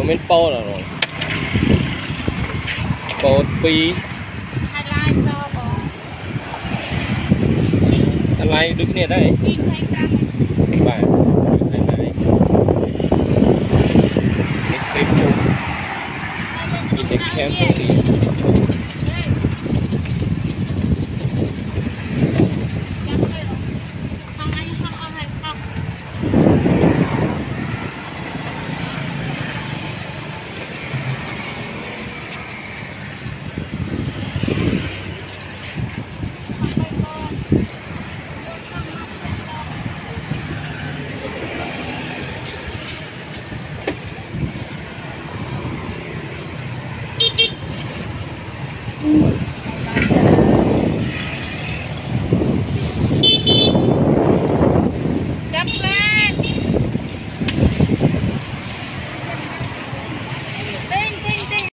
miếng po là rồi po pi lại được nè đây bài này street food in the camp